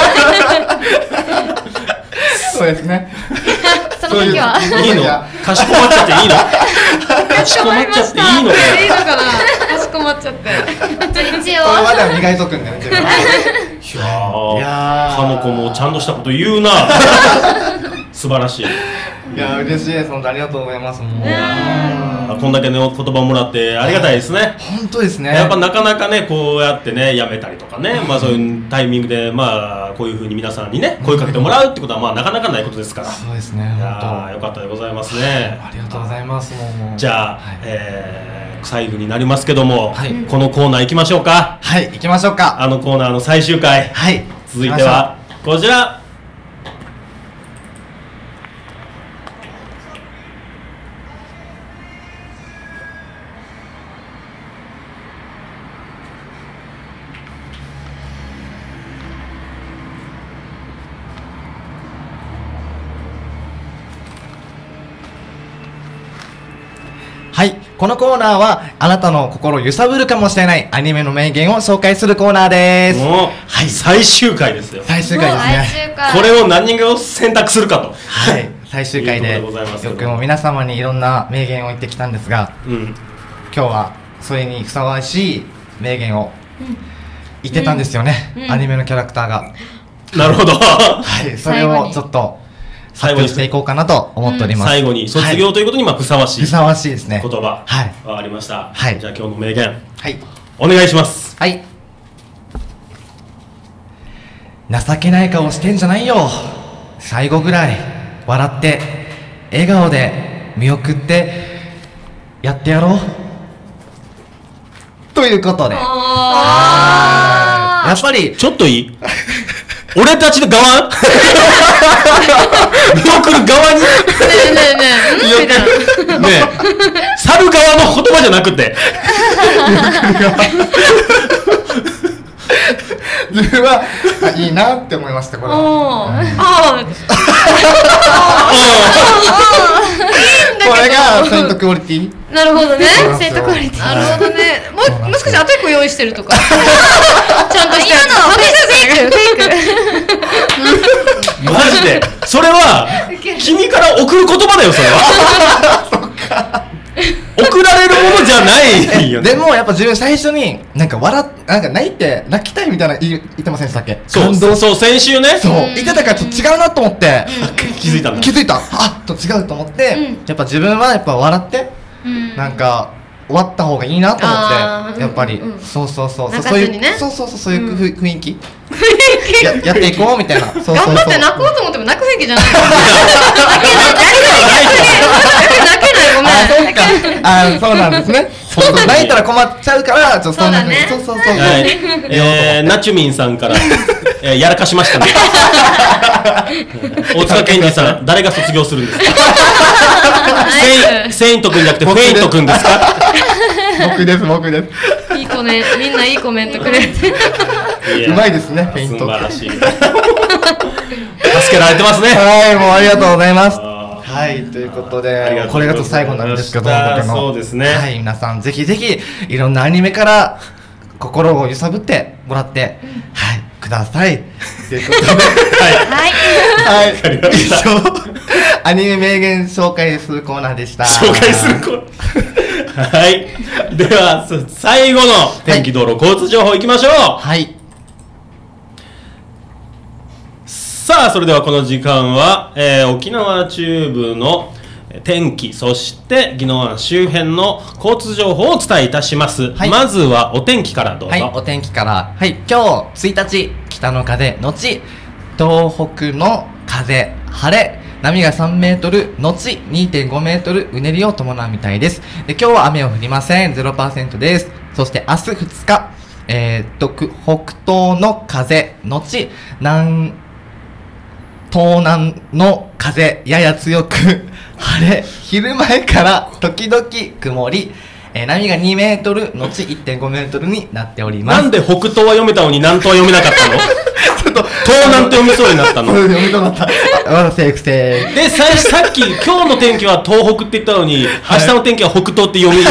そうですね。 その時はいいの？かしこまっちゃっていいの？かしこまっちゃっていいの？ いいのかな？かしこまっちゃって。 一応。 これまでは磨いとくんだよ。 いやかのこもちゃんとしたこと言うな。素晴らしい。 いや嬉しいです。本当ありがとうございます。もうこんだけの言葉もらってありがたいですね。 本当ですね。 やっぱなかなかねこうやってねやめたりとかね、まあそういうタイミングでまあこういう風に皆さんにね声かけてもらうってことはまあなかなかないことですから。 そうですね。 いやよかったでございますね。 ありがとうございます。 じゃあ最後になりますけども、このコーナー行きましょうか。 行きましょうか。 あのコーナーの最終回。続いてはこちら。 このコーナーはあなたの心を揺さぶるかもしれないアニメの名言を紹介するコーナーです。 最終回ですよ。 最終回ですね。 これを何人が選択するかと。 最終回でよくも皆様にいろんな名言を言ってきたんですが、今日はそれにふさわしい名言を言ってたんですよね、アニメのキャラクターが。 なるほど。 それをちょっと発表していこうかなと思っております。 最後に卒業ということにふさわしい。 ふさわしいですね。 言葉。わかりました。じゃあ今日の名言。お願いします。 情けない顔してんじゃないよ。最後ぐらい笑って笑顔で見送ってやってやろう。ということで。やっぱりちょっといい？俺たちの側見送る側に去る側の言葉じゃなくて自分はいいなって思いました。これこれがセントクオリティ。 なるほどね。 セントクオリティ。 なるほどね。もしかしてあと1個用意してるとか。ちゃんとしたやつ。 マジでそれは君から送る言葉だよ。それは送られるものじゃないよね。 でもやっぱ自分最初になんかなんか泣きたいみたいな言ってませんでしたっけ？ そう先週ね。 言ってたからちょっと違うなと思って気づいた。 違うと思って、やっぱ自分はやっぱ笑ってなんか終わった方がいいなと思ってやっぱりそうそうそうそういうそういう雰囲気やっていこうみたいな。頑張って泣こうと思っても泣く雰囲気じゃない。泣けないごめん。 そうなんですね。泣いたら困っちゃうからちょっとそんなそうそうそう。 ナチュミンさんからやらかしましたね。大塚健二さん、誰が卒業するんですか？セイント君じゃなくてフェイント君ですか？ 僕です。 いい子ね、みんないいコメントくれて。 うまいですね、フェイント。 素晴らしい。助けられてますね。 はい、もうありがとうございます。はい、ということで、これがちょっと最後なんですけど、 そうですね。 はい、皆さんぜひぜひいろんなアニメから心を揺さぶってもらって、はい、ください。ということで、はい、以上アニメ名言紹介するコーナーでした。 紹介するコーナー。はい。では最後の天気道路交通情報いきましょう。 はい。 さあそれではこの時間は、沖縄中部の天気そして宜野湾周辺の交通情報をお伝えいたします、はい、まずはお天気からどうぞ。 はい、お天気から、はい、今日1日北の風のち東北の風晴れ波が3メートルのち 2.5 メートルうねりを伴うみたいです。で今日は雨は降りません。 0% です。そして明日2日北東の風のち東南の風やや強く晴れ昼前から時々曇り、波が2メートルのち 1.5 メートルになっております。 なんで北東は読めたのに南東は読めなかったの？ちょっと東南って読みそうになったの？ 読みたかった。まだセーフセーフ。 でさっき今日の天気は東北って言ったのに、明日の天気は北東って読めた。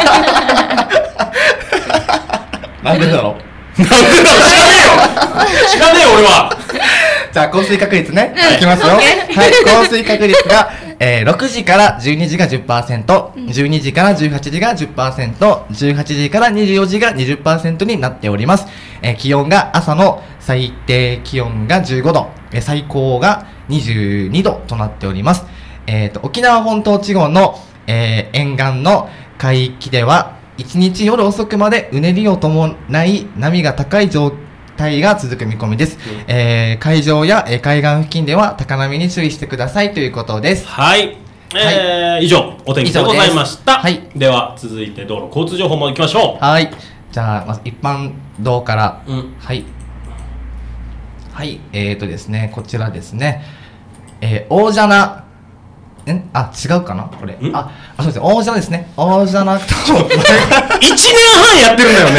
なんでだろう。 知らねえよ俺は。 じゃあ降水確率ね、いきますよ。はい、降水確率が、6時から12時が 10%、12時から18時が 10%、18時から24時が 20% になっております。気温が朝の最低気温が15度、最高が22度となっております。沖縄本島地方の、沿岸の海域では1日夜遅くまでうねりを伴い波が高い状態が続く見込みです。海上や海岸付近では高波に注意してくださいということです。 はい。以上お天気でございました。はい。では続いて道路交通情報も行きましょう。 はい。じゃあまず一般道から、はい。はい。ですね、こちらですね。大蛇な違うかなこれ。そうですね。大蛇ですね。大蛇なと。1 年半やってるんだよね。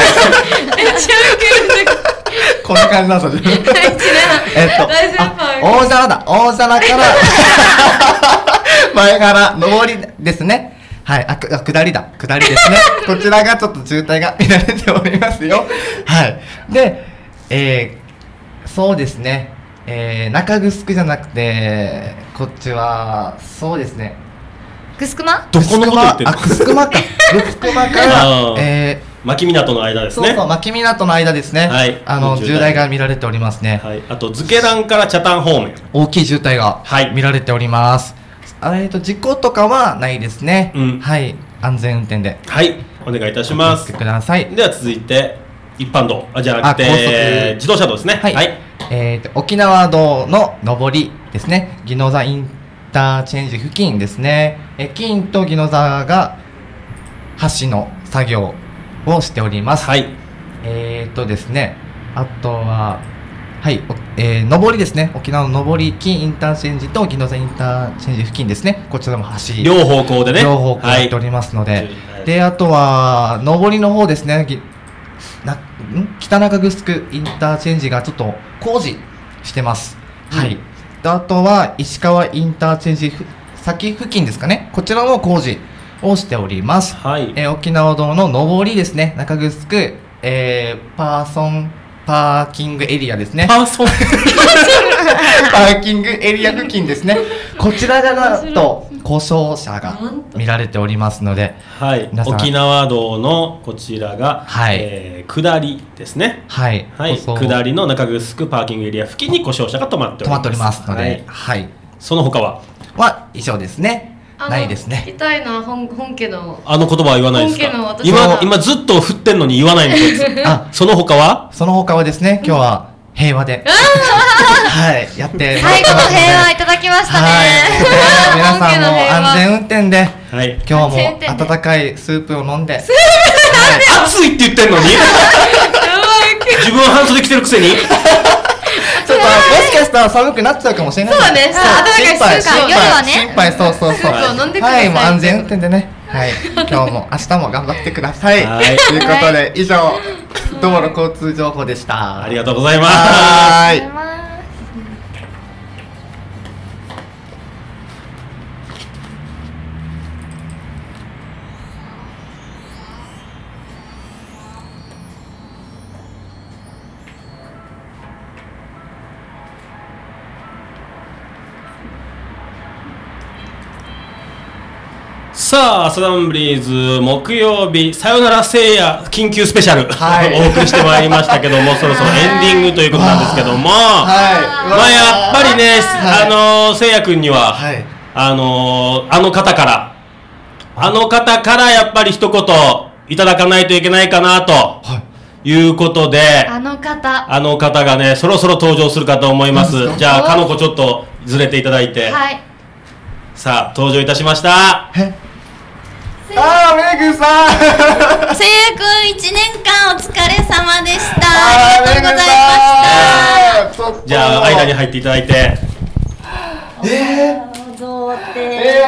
こんな感じなんですよ。大蛇だ。大蛇から前から上りですね。はい。下りですね。こちらがちょっと渋滞が見られておりますよ。はい。で、そうですね。中城じゃなくてこっちはそうですね。 グスクマ？ どこのこと言ってるの？ グスクマか。グスクマから牧港の間ですね。 そう牧港の間ですね。はい。渋滞が見られておりますね。 はい。あとズケランから北谷方面。 大きい渋滞が見られております。事故とかはないですね。はい。安全運転で。 はい。お願いいたします。 ください。 では続いて一般道じゃなくて自動車道ですね。はい。 沖縄道の上りですね。宜野座インターチェンジ付近ですね。金と宜野座が橋の作業をしております。はい。ですね。あとははい、上りですね。沖縄の上り金インターチェンジと宜野座インターチェンジ付近ですね。こちらも橋両方向でね。 両方向やっておりますので、であとは上りの方ですね。北中城インターチェンジがちょっと工事してます。はい。あとは石川インターチェンジ先付近ですかね。こちらも工事をしております。はい。沖縄道の上りですね。中城パーキングエリアですね。パーキングエリア付近ですね。こちらがなんと故障車が見られておりますので、 はい。沖縄道のこちらが、はい、下りですね。はい。はい。下りの中城パーキングエリア付近に故障車が止まっております。 ので、はい。 その他は以上ですね。 ないですね。 聞きたいな、本家のあの言葉は言わないですか。 本家の私今ずっと振ってんのに言わないんですよ。その他はですね、今日は平和ではいやって最後の平和いただきましたね。 皆さんも安全運転で今日も安全運転で温かいスープを飲んで、 暑いって言ってんのに自分は半袖着てるくせにちょっともしかしたら寒くなっちゃうかもしれない。 そうだね、 心配夜はね心配、そうスープを飲んでくださはいい、もう安全運転でね、はい、今日も明日も頑張ってください。ということで以上道路交通情報でした。 ありがとうございます。 はい。 さあ、サザンブリーズ木曜日さよならせいや緊急スペシャル、お送りしてまいりましたけども、そろそろエンディングということなんですけども、まあやっぱりね、せいやくんには、あの方からやっぱり一言いただかないといけないかなということで、あの方がね、そろそろ登場するかと思います。じゃあかのこちょっとずれていただいて、さあ登場いたしました。 メグさんせいやくん1年間お疲れ様でした。ありがとうございました。 じゃあ間に入っていただいて、 ありがとうございます。 あ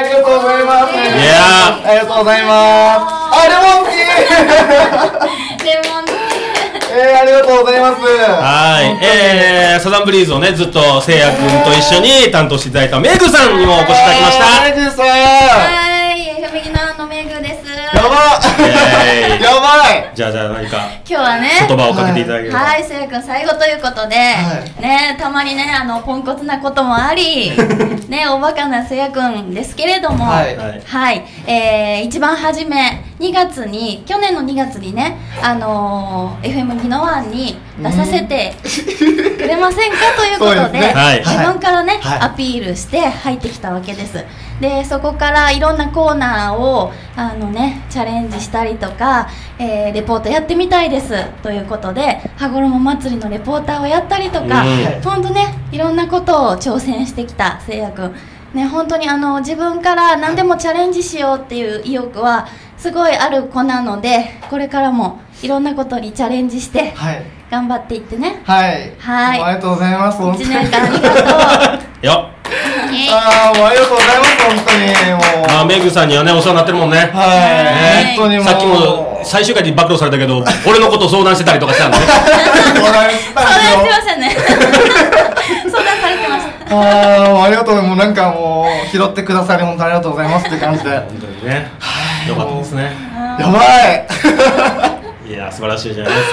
りがとうございます。レモンティーレモンティありがとうございます。 はい、サザンブリーズをねずっとせいやくんと一緒に担当していただいたメグさんにもお越しいただきました。 メグさん、 FMギナーのメグです。 やばやばい。 じゃあ何か今日はね言葉をかけていただければ。 はい、せいやくん最後ということで、ね、たまにねポンコツなこともありね、おバカなせいやくんですけれども、一番初め去年の2月にねFM ギノワンに出させてくれませんかということで、自分からねアピールして入ってきたわけです。でそこからいろんなコーナーをチャレンジしたりとか、レポートやってみたいですということで羽衣祭りのレポーターをやったりとか、ほんとねいろんなことを挑戦してきたせいやくんね、本当に自分から何でもチャレンジしようっていう意欲はすごいある子なので、これからもいろんなことにチャレンジして頑張っていってね。 はい、ありがとうございます。 1年間ありがとうよっもうありがとうございます。本当にメグさんにはねお世話になってるもんね。 本当にもうさっきも最終回で暴露されたけど俺のこと相談してたりとかしたんでね。 相談してましたね。相談されてました。 ありがとう。もうなんかもう拾ってくださり本当ありがとうございますって感じで、 本当にねよかったですね。 やばい。 いや素晴らしいじゃないです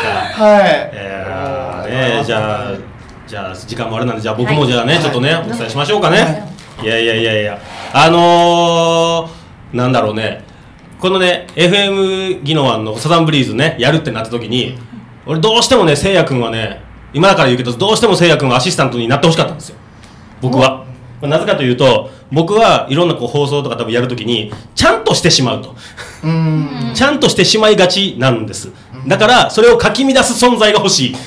か。じゃあ時間もあれなんで、じゃあ僕もじゃあねちょっとねお伝えしましょうかね。いやなんだろうね、このね FM ギノワンのサザンブリーズねやるってなった時に、俺どうしてもねせいやくんはね、今だから言うけどどうしてもせいやくんはアシスタントになってほしかったんですよ、僕は。なぜかというと、僕はいろんな放送とか多分やるときにちゃんとしてしまうとちゃんとしてしまいがちなんです。だからそれをかき乱す存在が欲しい。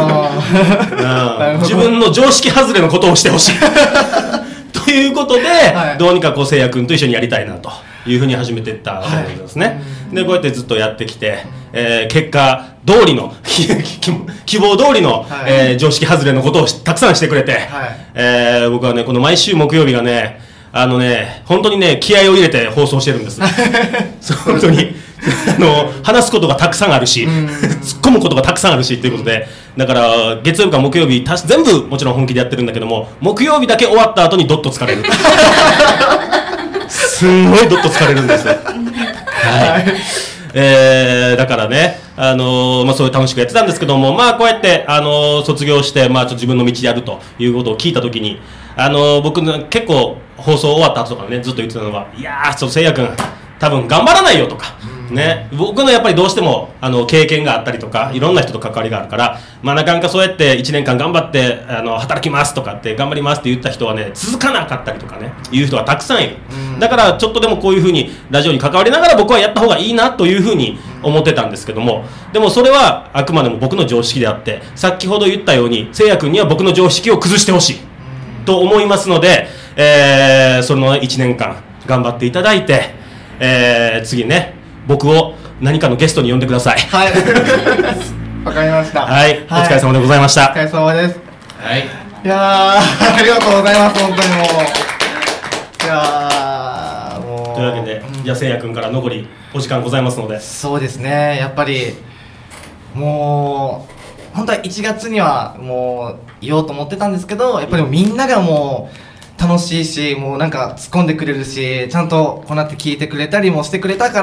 自分の常識外れのことをしてほしいということで、どうにかせいやくんと一緒にやりたいなというふうに始めていったわけですね。でこうやってずっとやってきて、結果通りの希望通りの、常識外れのことをたくさんしてくれて、僕はねこの毎週木曜日がね本当にね気合を入れて放送してるんです。本当に話すことがたくさんあるし突っ込むことがたくさんあるしということで、だから月曜日から木曜日全部もちろん本気でやってるんだけども、木曜日だけ終わった後にどっと疲れるすんごいどっと疲れるんです。だからね、そういう楽しくやってたんですけども、こうやって卒業して、ちょっと自分の道でやるということを聞いたときに、僕結構放送終わった後とかねずっと言ってたのが、いやーせいやくん多分頑張らないよとか、 ね、僕のやっぱりどうしても経験があったりとかいろんな人と関わりがあるから、まあ、なかなかそうやって1年間頑張って働きますとかって頑張りますって言った人はね続かなかったりとかねいう人がたくさんいる、だからちょっとでもこういうふうにラジオに関わりながら僕はやった方がいいなというふうに思ってたんですけども、でもそれはあくまでも僕の常識であって、先ほど言ったようにせいや君には僕の常識を崩してほしいと思いますので、その1年間頑張っていただいて、次ね僕を何かのゲストに呼んでください。 はいわかりました。 はい、お疲れ様でございました。 お疲れ様です。 はい、 いやーありがとうございます。本当にもういやーもうというわけで、じゃあせいや君から残りお時間ございますので。 そうですね、やっぱりもう本当は1月にはもう言おうと思ってたんですけど、やっぱりみんながもう楽しいし、もうなんか突っ込んでくれるし、ちゃんとこうなって聞いてくれたりもしてくれたから、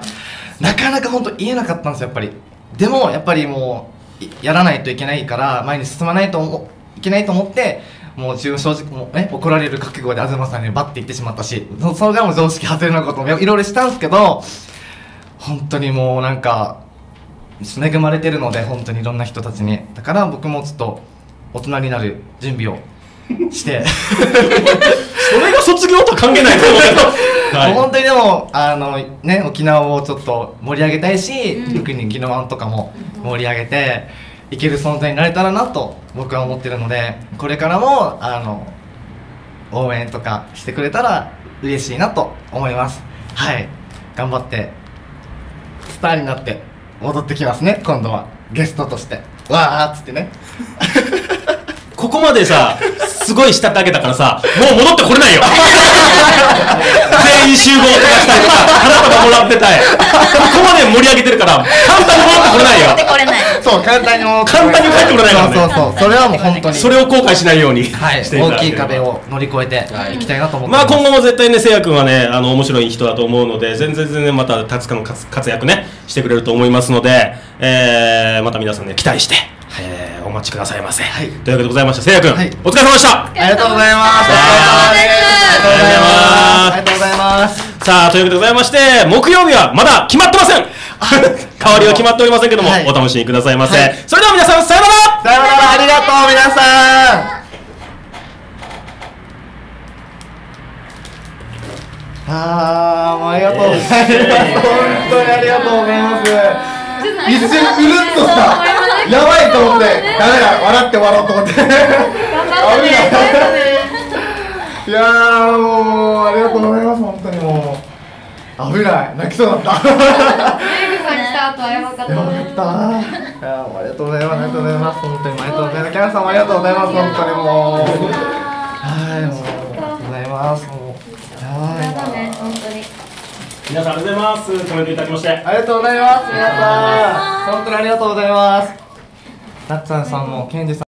なかなか本当言えなかったんですよ、やっぱり。でもやっぱりもうやらないといけないから、前に進まないといけないと思って、もう自分正直もうね、怒られる覚悟で東さんにバッて言ってしまったし、それがもう常識外れなこともいろいろしたんですけど、本当にもうなんか恵まれてるので、本当にいろんな人たちに。だから僕もちょっと大人になる準備をしてそれが卒業とは関係ないと思うけど、はい、 本当にでもね、沖縄をちょっと盛り上げたいし、特に宜野湾とかも盛り上げていける存在になれたらなと僕は思ってるので、これからも応援とかしてくれたら嬉しいなと思います。はい、頑張ってスターになって戻ってきますね、今度はゲストとしてわーっつってねここまでさすごい慕ってあげたからさ、もう戻ってこれないよ全員集合とかしたりとか花束もらってたい、ここまで盛り上げてるから簡単に戻ってこれないよ。 戻ってこれない。 そう簡単に帰ってこれないからね。 そうそれはもう本当にそれを後悔しないようにしていただければ、大きい壁を乗り越えていきたいなと思ってます。 まあ今後も絶対ねせいや君はね面白い人だと思うので、全然またたくさんの活躍ねしてくれると思いますので、また皆さんね期待して、お待ちくださいませ、はい、というわけでございました。せいや君、はい、お疲れ様でした。 ありがとうございます。ありがとうございます。 さあというわけでございまして、木曜日はまだ決まってません代わりは決まっておりませんけども、はい、お楽しみくださいませ、はい、それでは皆さんさよなら。 さよなら、ありがとう皆さん。もうありがとうございます。本当にありがとうございます。一瞬うるっとしたやばいと思って、ダメだ、笑って終わろうと思っていやーもうありがとうございます。本当にもう危ない、泣きそうだったメイクさん来た後はやばかったね。やばかったいやもうありがとうございます。ありがとうございます。本当にありがとうございます。キャンさんもありがとうございます。本当にもうはい、もうありがとうございます。もう皆さんありがとうございます。コメントいただきましてありがとうございます。皆さん本当にありがとうございます。なっちゃんさんもケンジさん